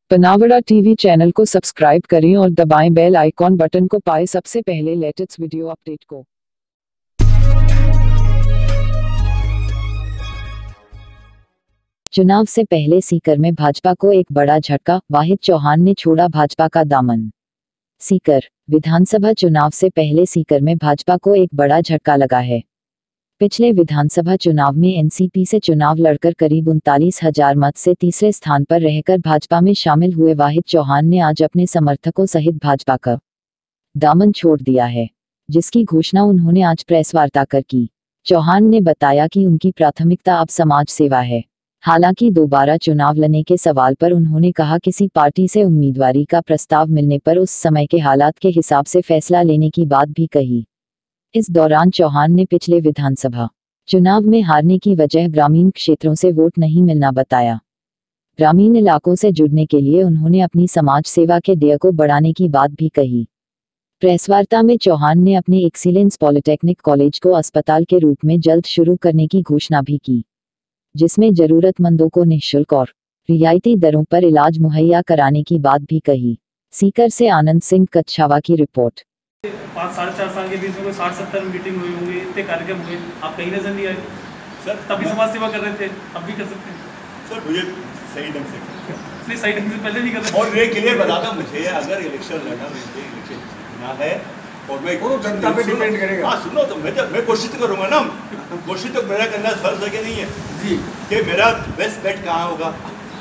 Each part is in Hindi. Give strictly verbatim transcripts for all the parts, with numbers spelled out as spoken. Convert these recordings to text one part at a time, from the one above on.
पनावड़ा टीवी चैनल को सब्सक्राइब करें और दबाएं बेल आइकॉन बटन को पाएं सबसे पहले लेटेस्ट वीडियो अपडेट को। चुनाव से पहले सीकर में भाजपा को एक बड़ा झटका, वाहिद चौहान ने छोड़ा भाजपा का दामन। सीकर विधानसभा चुनाव से पहले सीकर में भाजपा को एक बड़ा झटका लगा है। पिछले विधानसभा चुनाव में एनसीपी से चुनाव लड़कर करीब उनतालीस हजार मत से तीसरे स्थान पर रहकर भाजपा में शामिल हुए वाहिद चौहान ने आज अपने समर्थकों सहित भाजपा का दामन छोड़ दिया है, जिसकी घोषणा उन्होंने आज प्रेस वार्ता कर की। चौहान ने बताया कि उनकी प्राथमिकता अब समाज सेवा है। हालांकि दोबारा चुनाव लड़ने के सवाल पर उन्होंने कहा किसी पार्टी से उम्मीदवारी का प्रस्ताव मिलने पर उस समय के हालात के हिसाब से फैसला लेने की बात भी कही। इस दौरान चौहान ने पिछले विधानसभा चुनाव में हारने की वजह ग्रामीण क्षेत्रों से वोट नहीं मिलना बताया। ग्रामीण इलाकों से जुड़ने के लिए उन्होंने अपनी समाज सेवा के व्यय को बढ़ाने की बात भी कही। प्रेस वार्ता में चौहान ने अपने एक्सीलेंस पॉलिटेक्निक कॉलेज को अस्पताल के रूप में जल्द शुरू करने की घोषणा भी की, जिसमें जरूरतमंदों को निःशुल्क और रियायती दरों पर इलाज मुहैया कराने की बात भी कही। सीकर से आनंद सिंह कच्छावा की रिपोर्ट। पाँच साढ़े चार साल के बीच में कोई साठ सत्तर मीटिंग हुई होंगी, इतने कार्यक्रम हुए, आप कहीं नजर नहीं आए सर। तभी समाज सेवा कर रहे थे, अब भी कर सकते हैं सर। मुझे सही ढंग से नहीं, सही ढंग से पहले नहीं कर सकते। और ये क्लियर बताता मुझे, अगर इलेक्शन लड़ना मुझे इलेक्शन जीतना है और मैं वो जनता पे डिपेंड करेगा। हाँ सुनो, तो मैं जब मैं कोशिश तो करूँगा ना, कोशिश तो मेरा करना फर्ज है कि नहीं है जी, कि मेरा बेस्ट बेट कहाँ होगा,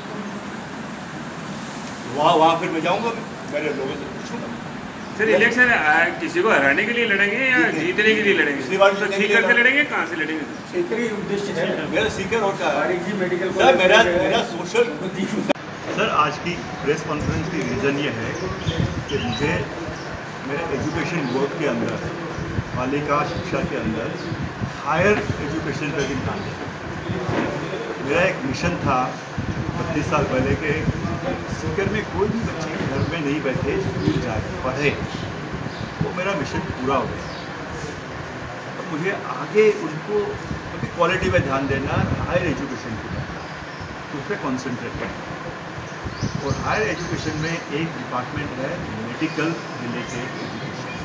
वहाँ वहाँ फिर मैं जाऊँगा, मेरे लोगों से पूछूंगा। सर इलेक्शन किसी को हराने के लिए लड़ेंगे या जीतने के लिए लड़ेंगे? पिछली बार तो सीकर से लड़ेंगे, कहाँ से लड़ेंगे? सीकर ही उद्देश्य है मेरा, सीकर होता है जी मेडिकल सर। मेरा मेरा सोशल सर, आज की प्रेस कॉन्फ्रेंस की रीज़न ये है कि मुझे मेरे एजुकेशन बोर्ड के अंदर, बालिका शिक्षा के अंदर हायर एजुकेशन पर भी ध्यान दें। मेरा एक मिशन था बत्तीस साल पहले के सीकर में कोई भी बच्चे घर में नहीं बैठे, स्कूल जाए पढ़े, वो मेरा मिशन पूरा हो गया। तो मुझे आगे उनको क्योंकि क्वालिटी में ध्यान देना, हायर एजुकेशन की तो उस पर कॉन्सेंट्रेट करना। और हायर एजुकेशन में एक डिपार्टमेंट है मेडिकल रिलेटेड एजुकेशन,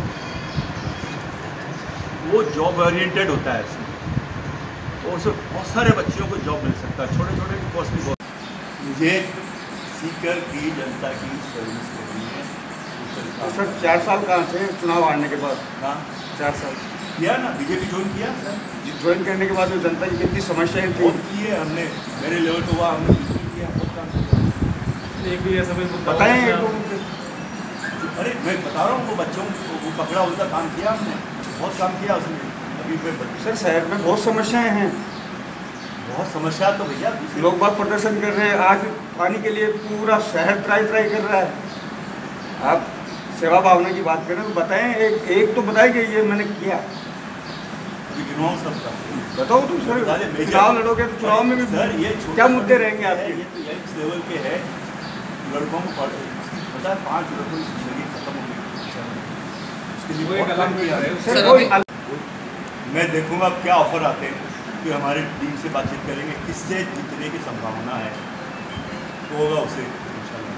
वो जॉब ओरिएंटेड होता है इसमें, और उसमें बहुत सारे बच्चों को जॉब मिल सकता है, छोटे छोटे भी कॉस्ट भी बहुत। मुझे सीकर की जनता की सर्विस करनी है। तो सर चार साल कहाँ से चुनाव हारने के बाद? हाँ चार साल किया ना, बीजेपी ज्वाइन किया सर। ज्वाइन करने के बाद जो जनता की कितनी समस्याएं थी बहुत की है हमने, मेरे लेवल पे हुआ, हमने बिल्कुल किया, बहुत काम किया। एक भी ऐसा कोई मुद्दा बताएं। अरे मैं बता रहा हूँ, वो बच्चों को वो पकड़ा, उनका काम किया हमने, बहुत काम किया उसमें। अभी मैं सर शहर में बहुत समस्याएं हैं, बहुत समस्या तो भैया, लोग बहुत प्रदर्शन कर रहे हैं। आज पानी के लिए पूरा शहर ट्राई ट्राई कर रहा है। आप सेवा भावना की बात करें तो बताएं, एक एक तो बताएं कि ये मैंने किया। गिनवाऊँ सबका? बताओ तुम सर, चुनाव लड़ोगे तो चुनाव में भी सर ये क्या मुद्दे रहेंगे आपके? ये तो यंग लेवल के है, लड़कों को पता है पाँच लड़कों की जिंदगी खत्म हो गई, उसके लिए मैं देखूंगा क्या ऑफर आते हैं, कि हमारे टीम से बातचीत करेंगे किससे जीतने की संभावना है, तो होगा उसे इंशाल्लाह।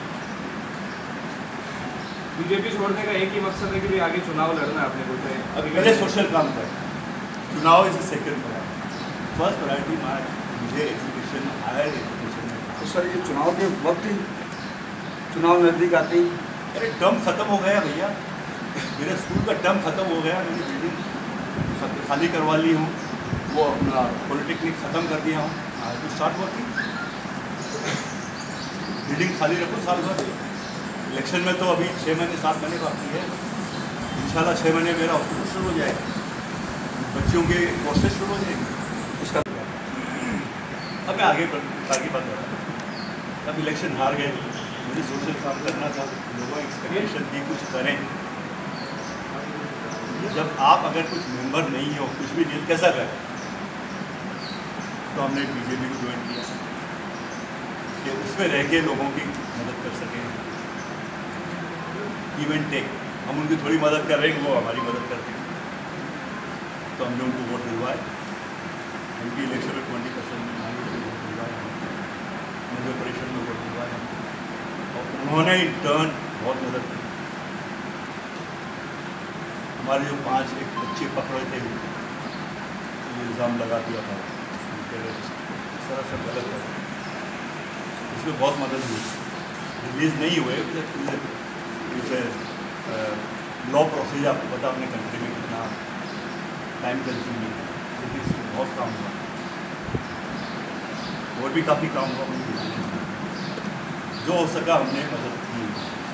बीजेपी छोड़ने का एक ही मकसद है कि आगे चुनाव लड़ना है आपने कुछ है। अभी पहले सोशल काम करें, चुनाव is second priority, first priority मुझे एजुकेशन, हायर एजुकेशन में। तो सर ये चुनाव के वक्त ही, चुनाव नज़दीक आते ही, अरे टर्म खत्म हो गया भैया, मेरे स्कूल का टर्म खत्म हो गया, मैंने बिल्डिंग खाली करवा ली हूँ, वो अपना पॉलिटेक्निक ख़त्म कर दिया हूँ, आज तो स्टार्ट वर्किंग, बिल्डिंग खाली रखो साल भर। इलेक्शन में तो अभी छः महीने सात महीने बाकी है, इंशाल्लाह छः महीने मेरा हॉस्पिटल शुरू हो जाएगा, बच्चों के कोर्सेज शुरू हो जाएंगे उसका। अब मैं आगे आगे बात करूँ, अब इलेक्शन हार गए, मुझे सोशल काम करना था, लोगों की एक्सपेक्टेशन थी कुछ करें। जब आप अगर कुछ मेंबर नहीं हो, कुछ भी नहीं, कैसा करें? तो हमने बीजेपी को ज्वाइन किया कि उसमें रह के लोगों की मदद कर सकें, इवेंट टेक, हम उनकी थोड़ी मदद कर रहे हैं, वो हमारी मदद करते हैं। तो हमने उनको वोट दिलवाए, उनकी इलेक्शन में ट्वेंटी परसेंट वोट दिलवाए, मध्य परिषद में वोट दिलवाए। उन्होंने इन टर्न बहुत मदद की। हमारे जो पांच एक बच्चे पकड़े थे, इल्ज़ाम लगा दिया था सरासर गलत है, इसमें बहुत मदद हुई। रिलीज़ नहीं हुए, लॉ प्रोसीजर आपको पता अपने कंट्री में कितना टाइम कंज्यूमिंग है, लेकिन इसमें बहुत काम हुआ और भी काफ़ी काम हुआ। जो हो सका हमने मदद की।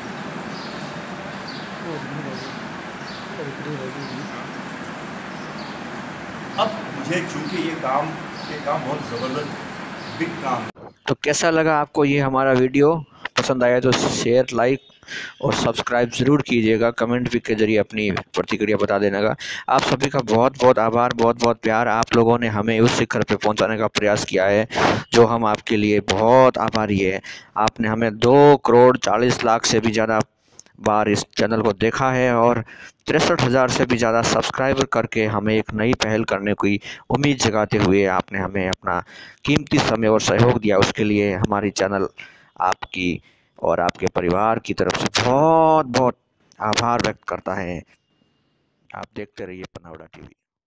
अब मुझे चूँकि ये काम ये काम बहुत ज़बरदस्त बिग काम है। तो कैसा लगा आपको ये हमारा वीडियो? पसंद आया तो शेयर, लाइक और सब्सक्राइब ज़रूर कीजिएगा। कमेंट भी के जरिए अपनी प्रतिक्रिया बता देना का। आप सभी का बहुत बहुत आभार, बहुत बहुत प्यार। आप लोगों ने हमें उस शिखर पे पहुंचाने का प्रयास किया है जो हम आपके लिए बहुत आभारी है। आपने हमें दो करोड़ चालीस लाख से भी ज़्यादा बार इस चैनल को देखा है और तिरसठ हज़ार से भी ज़्यादा सब्सक्राइबर करके हमें एक नई पहल करने की उम्मीद जगाते हुए आपने हमें अपना कीमती समय और सहयोग दिया। उसके लिए हमारी चैनल आपकी और आपके परिवार की तरफ से बहुत बहुत आभार व्यक्त करता है। आप देखते रहिए पनौड़ा टीवी।